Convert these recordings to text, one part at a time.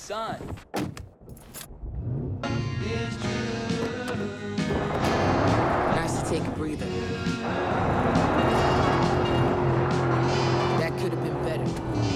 son. Nice to take a breather. That could have been better.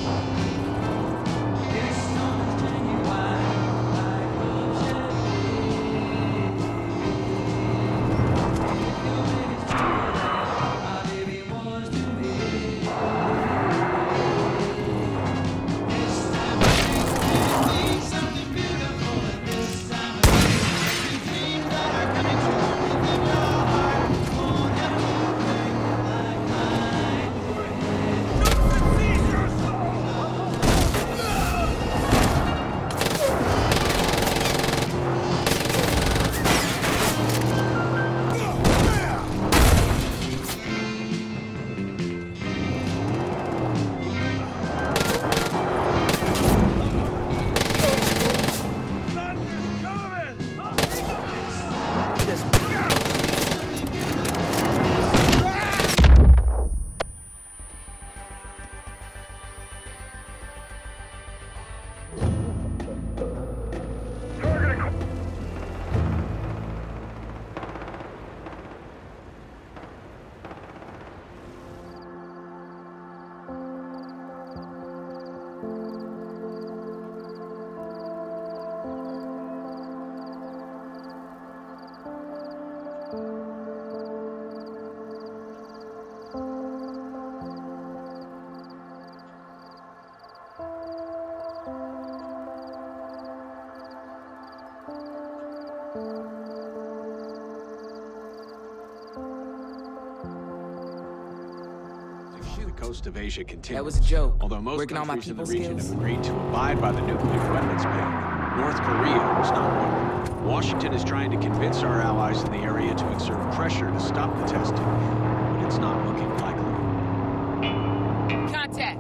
The coast of Asia continues. That was a joke. Although most Working on my countries in the people region skills. have agreed to abide by the nuclear weapons ban, North Korea was not one of them. Washington is trying to convince our allies in the area to exert pressure to stop the testing, but it's not looking likely. Contact!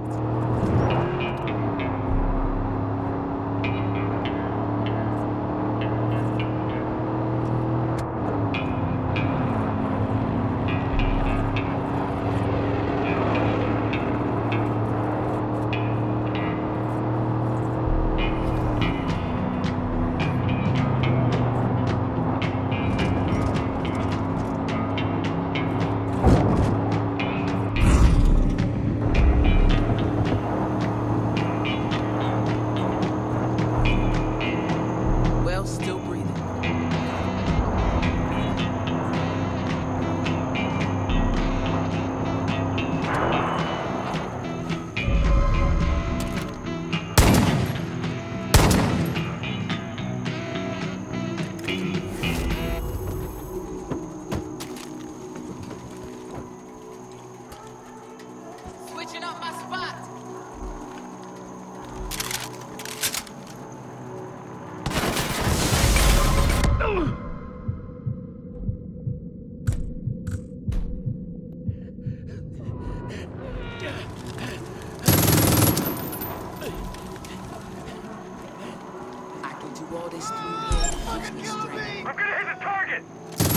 Well, still breathing. Switching up my spot. I can do all this through him. Keeps me straight. I'm gonna hit the target!